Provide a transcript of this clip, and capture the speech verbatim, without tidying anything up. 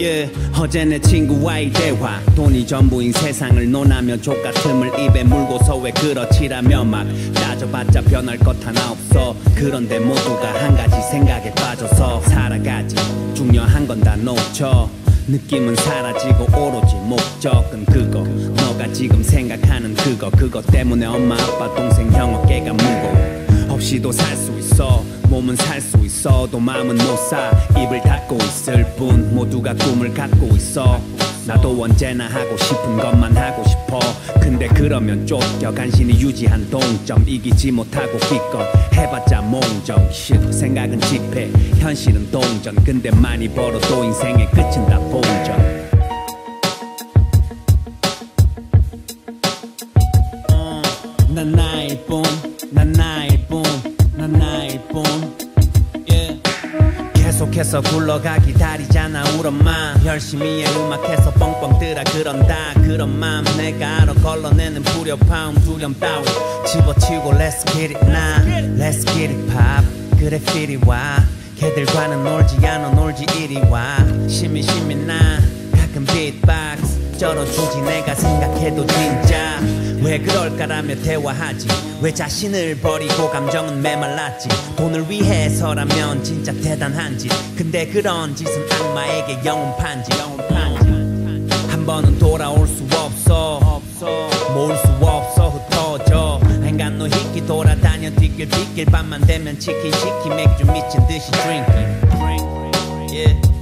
yeah. 어제 내 친구와의 대화 돈이 전부인 세상을 논하며 족같음을 입에 물고서 왜 그렇지라며 막 따져봤자 변할 것 하나 없어. 그런데 모두가 한 가지 생각에 빠져서 살아가지. 중요한 건 다 놓쳐. 느낌은 사라지고 오로지 목적은 그거. 너가 지금 생각하는 그거. 그거 때문에 엄마 아빠 동생 형 어깨가 무거워. 없이도 살 수 있어. 몸은 살 수 있어도 마음은 못 사. 입을 닫고 있을 뿐 모두가 꿈을 갖고 있어. 나도 언제나 하고 싶은 것만 하고 싶어. 근데 그러면 쫓겨 간신히 유지한 동점. 이기지 못하고 기껏 해봤자 몽정. shit. 생각은 집회 현실은 동전. 근데 많이 벌어도 인생의 끝은 다 본전. 어, 난 나일 뿐, 난 나일 뿐, 난 나일 뿐. yeah. 계속해서 굴러가 기다리잖아 우리 엄마. 열심히 해 음악해서 뻥뻥 뜨라 그런다. 그런 마음 내가 알아. 걸러내는 불협화음 두려움 따위 집어치우고 Let's get it now, Let's get it pop. 그래 필이 와. 걔들과는 놀지 않아 놀지 이리 와. 심이 심이 나 가끔 beatbox 쩔어주지 내가 생각해도 진짜. 왜 그럴까라며 대화하지. 왜 자신을 버리고 감정은 메말랐지. 돈을 위해서라면 진짜 대단한 짓. 근데 그런 짓은 악마에게 영웅 판지. 한 번은 돌아올 수 없어. 모을 수 없어 흩어져. Ain't got no hickey 돌아다녀 뒷길 빗길 밤만 되면 치킨 시키 맥주 미친 듯이 drinking. Yeah.